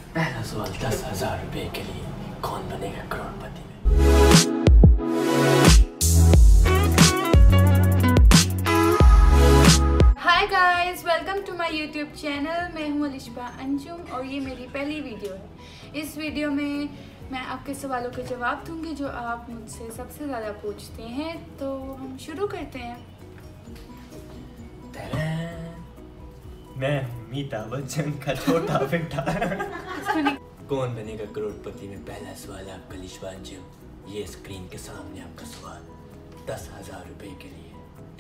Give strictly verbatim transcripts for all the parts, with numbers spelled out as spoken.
पहला सवाल दस हजार रुपए के लिए कौन बनेगा करोड़पति में। Hi guys, welcome to my YouTube channel. मैं हूँ अलिशबा अंजुम और ये मेरी पहली वीडियो है। इस वीडियो में मैं आपके सवालों के जवाब दूंगी जो आप मुझसे सबसे ज़्यादा पूछते हैं। तो हम शुरू करते हैं। मैं अमिताभ बच्चन का छोटा बेटा। कौन बनेगा करोड़पति में पहला सवाल आपका अलिशबा अंजुम। ये स्क्रीन के सामने आपका सवाल दस हजार रुपए के लिए।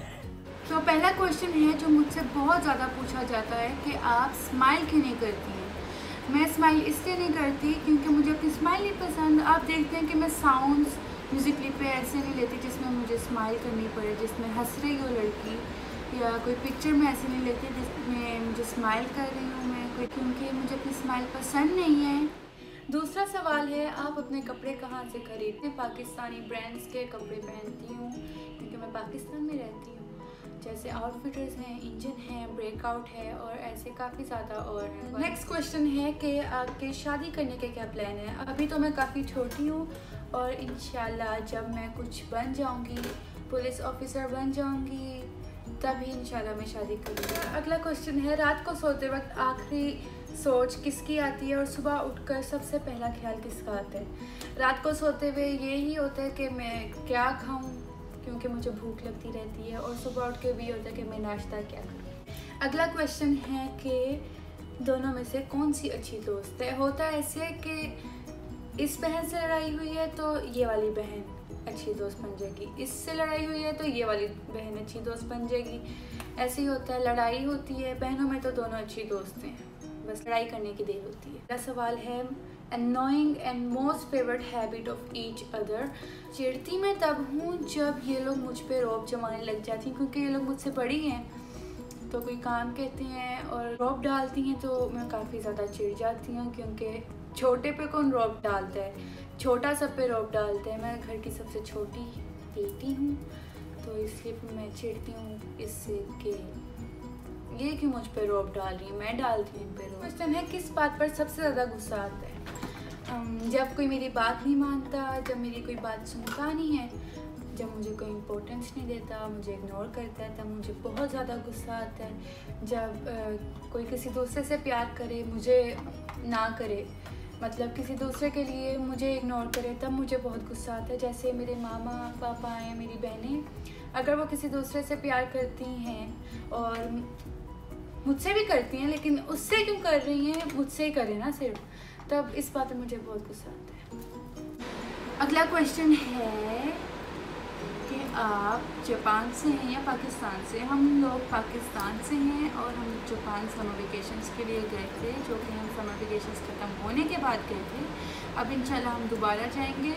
तो पहला क्वेश्चन है जो मुझसे बहुत ज़्यादा पूछा जाता है कि आप स्माइल क्यों नहीं करती हैं। मैं स्माइल इसलिए नहीं करती क्योंकि मुझे अपनी स्माइल नहीं पसंद। आप देखते हैं कि मैं साउंड्स म्यूज़िक क्लिप पे ऐसे नहीं लेती जिसमें मुझे स्माइल करनी पड़े, जिसमें हंस रही हो लड़की, या कोई पिक्चर में ऐसे नहीं लेती जिसमें मुझे स्माइल कर रही हूँ मैं कोई, क्योंकि मुझे अपनी स्माइल पसंद नहीं है। दूसरा सवाल है, आप अपने कपड़े कहाँ से खरीदते हैं। पाकिस्तानी ब्रांड्स के कपड़े पहनती हूँ क्योंकि मैं पाकिस्तान में रहती हूँ। जैसे आउटफिटर्स हैं, इंजन है, ब्रेकआउट है और ऐसे काफ़ी ज़्यादा और हैं। नेक्स्ट क्वेश्चन है कि आपके शादी करने के क्या प्लान है। अभी तो मैं काफ़ी छोटी हूँ और इंशाल्लाह जब मैं कुछ बन जाऊँगी, पुलिस ऑफिसर बन जाऊँगी, तभी इंशाल्लाह मैं शादी करूँगी। अगला क्वेश्चन है, रात को सोते वक्त आखिरी सोच किसकी आती है और सुबह उठकर सबसे पहला ख्याल किसका आता है। रात को सोते हुए यही होता है कि मैं क्या खाऊँ, क्योंकि मुझे भूख लगती रहती है, और सुबह उठ के भी होता है कि मैं नाश्ता क्या करूँ। अगला क्वेश्चन है कि दोनों में से कौन सी अच्छी दोस्त है। होता है ऐसे कि इस बहन से लड़ाई हुई है तो ये वाली बहन अच्छी दोस्त बन जाएगी, इससे लड़ाई हुई है तो ये वाली बहन अच्छी दोस्त बन जाएगी। ऐसे ही होता है, लड़ाई होती है बहनों में तो दोनों अच्छी दोस्त हैं, बस लड़ाई करने की देर होती है। अगला सवाल है, annoying and most favorite habit of each other। चिढ़ती मैं तब हूँ जब ये लोग मुझ पे रौब जमाने लग जाती हैं, क्योंकि ये लोग मुझसे बड़ी हैं तो कोई काम कहते हैं और रौब डालती हैं तो मैं काफ़ी ज़्यादा चिढ़ जाती हूँ, क्योंकि छोटे पे कौन रौब डालता है, छोटा सब पे रौब डालता है। मैं घर की सबसे छोटी बेटी हूँ तो इसलिए मैं चिढ़ती हूँ इससे कि ये कि मुझ पे रौब डाल रही है, मैं डालती हूँ पे रौब। क्वेश्चन है, किस बात पर सबसे ज़्यादा गुस्सा आता है। जब कोई मेरी बात नहीं मानता, जब मेरी कोई बात सुनता नहीं है, जब मुझे कोई इम्पोर्टेंस नहीं देता, मुझे इग्नोर करता है, तब मुझे बहुत ज़्यादा गुस्सा आता है। जब आ, कोई किसी दूसरे से प्यार करे, मुझे ना करे, मतलब किसी दूसरे के लिए मुझे इग्नोर करे, तब मुझे बहुत गुस्सा आता है। जैसे मेरे मामा पापा हैं, मेरी बहनें, अगर वो किसी दूसरे से प्यार करती हैं और मुझसे भी करती हैं, लेकिन उससे क्यों कर रही हैं, मुझसे ही करें ना सिर्फ, तब इस बात में मुझे बहुत गुस्सा आता है। अगला क्वेश्चन है कि आप जापान से हैं या पाकिस्तान से। हम लोग पाकिस्तान से हैं और हम जापान समर वेकेशंस के लिए गए थे, जो कि हम समर वेकेशंस ख़त्म होने के बाद गए थे। अब इंशाल्लाह हम दोबारा जाएंगे।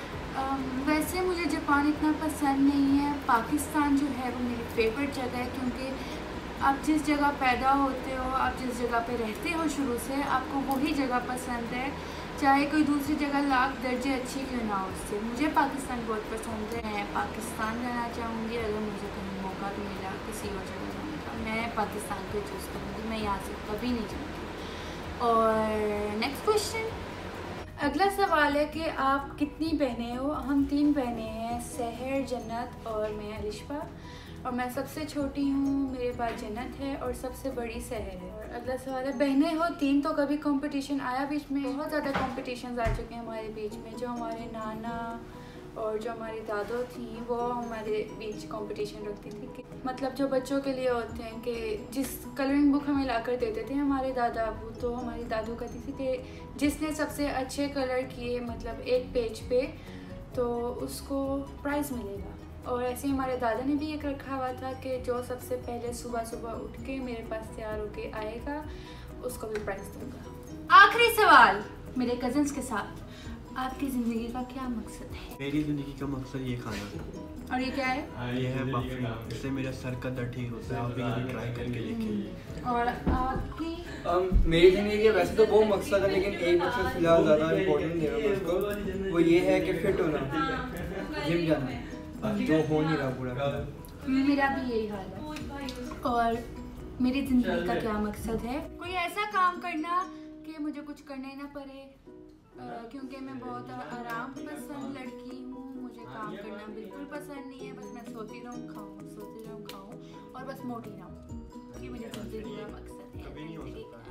वैसे मुझे जापान इतना पसंद नहीं है। पाकिस्तान जो है वो मेरी फेवरेट जगह है, क्योंकि आप जिस जगह पैदा होते हो, आप जिस जगह पे रहते हो शुरू से, आपको वही जगह पसंद है, चाहे कोई दूसरी जगह लाख दर्जे अच्छी क्यों ना हो उससे। मुझे पाकिस्तान बहुत पसंद है, मैं पाकिस्तान रहना चाहूँगी। अगर मुझे कहीं मौका भी मिला किसी और जगह जाने का, मैं पाकिस्तान को चूज़ करूँगी, मैं यहाँ से कभी नहीं जाऊँगी। और नेक्स्ट क्वेश्चन, अगला सवाल है कि आप कितनी बहनें हो। हम तीन बहनें हैं, सहर, जन्नत और मैं अलिशबा, और मैं सबसे छोटी हूँ। मेरे पास जन्नत है और सबसे बड़ी सहर है। और अगला सवाल है, बहनें हो तीन तो कभी कंपटीशन आया बीच में। बहुत ज़्यादा कंपटीशंस आ चुके हैं हमारे बीच में। जो हमारे नाना और जो हमारी दादो थी वो हमारे बीच कंपटीशन रखती थी कि मतलब जो बच्चों के लिए होते हैं कि जिस कलरिंग बुक हमें ला कर देते थे हमारे दादा अबू, तो हमारी दादू कहती थी कि जिसने सबसे अच्छे कलर किए मतलब एक पेज पे तो उसको प्राइज़ मिलेगा। और ऐसे ही हमारे दादा ने भी एक रखा हुआ था कि जो सबसे पहले सुबह सुबह उठ के मेरे पास तैयार होके आएगा उसको भी प्राइज़ दूंगा। आखिरी सवाल मेरे कज़न्स के साथ, आपकी ज़िंदगी का क्या मकसद है। मेरी ज़िंदगी का मकसद ये खाना है। और ये क्या है। ये है मफिन, इससे मेरा सर का दर्द ठीक होता है। आप भी कभी ट्राई करके देखिए। और आपकी um, मेरी ज़िंदगी के वैसे तो वो मकसद है, लेकिन एक मकसद फिलहाल ज़्यादा इम्पोर्टेंट दे रहा हूँ उसको, वो ये है कि फिट होना, जिम जाना, जो हो नहीं रहा पूरा। मेरा भी यही हाल है। और मेरी ज़िंदगी का क्या मकसद है, कोई ऐसा काम करना कि कि मुझे कुछ करना ही ना पड़े, क्योंकि मैं बहुत आराम पसंद लड़की हूँ। मुझे काम करना बिल्कुल पसंद नहीं है। बस मैं सोती रहूँ, खाऊँ, सोती रहूँ, खाऊँ और बस मोटी रहूँ। ये मुझे ज़िंदगी का मकसद है। कभी नहीं हो सकता।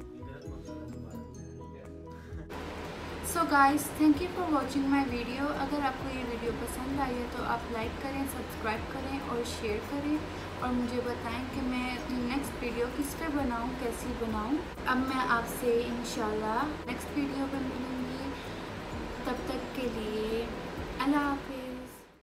So guys, thank you for watching my video. अगर आपको ये वीडियो पसंद आई है तो आप लाइक करें, सब्सक्राइब करें और शेयर करें और मुझे बताएं कि मैं नेक्स्ट वीडियो किस पे बनाऊं, कैसी बनाऊं। अब मैं आपसे इंशाल्लाह नेक्स्ट वीडियो पर मिलूँगी। तब तक के लिए अल्लाह हाफ़िज़।